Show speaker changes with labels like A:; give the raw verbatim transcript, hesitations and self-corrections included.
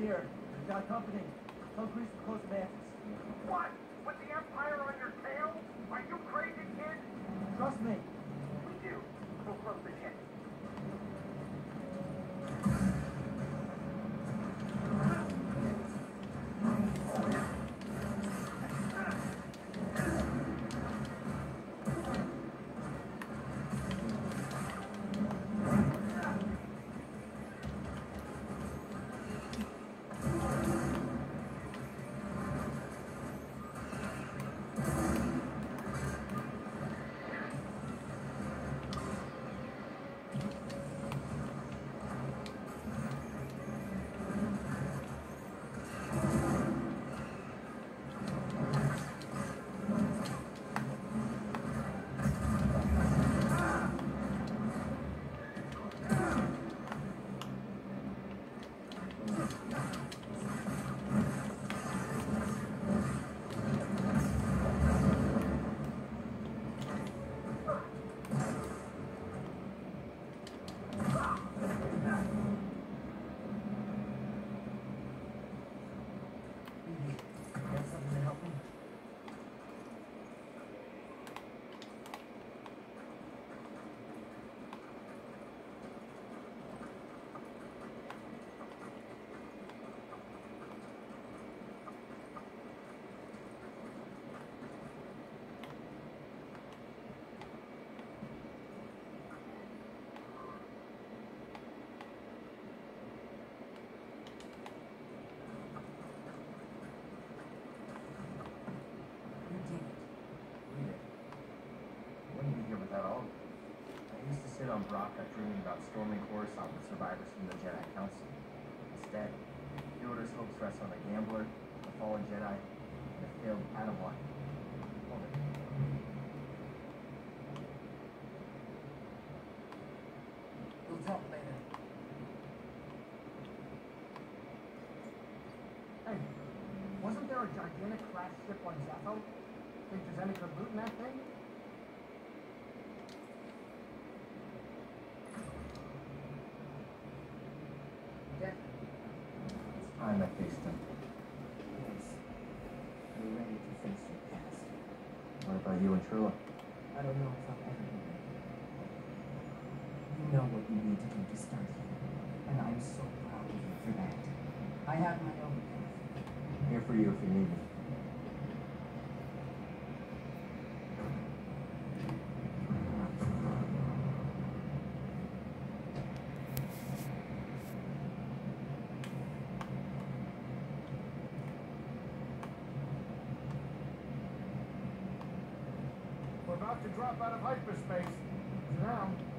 A: here. We've got company. Tell Grease to close the mantis.
B: What? With the Empire on your tail? Are you crazy, kid?
A: Trust me.
B: We do. We'll close the ship.
C: On Bracca dreaming about storming Coruscant with survivors from the Jedi Council. Instead, the Order's hopes rest on a gambler, a fallen Jedi, and a failed Padawan. Hold it.
A: We'll talk later. Hey, wasn't there a gigantic crash ship on Zeffo? Think there's any good loot in that thing?
C: Time I faced him.
D: Yes. Are you ready to face your past?
C: What about you and Trilla?
D: I don't know if I'll ever be ready. You know what you need to do to start here, and I'm so proud of you for that. I have my own path.
C: I'm here for you if you need me.
B: We're about to drop out of hyperspace.
A: Now.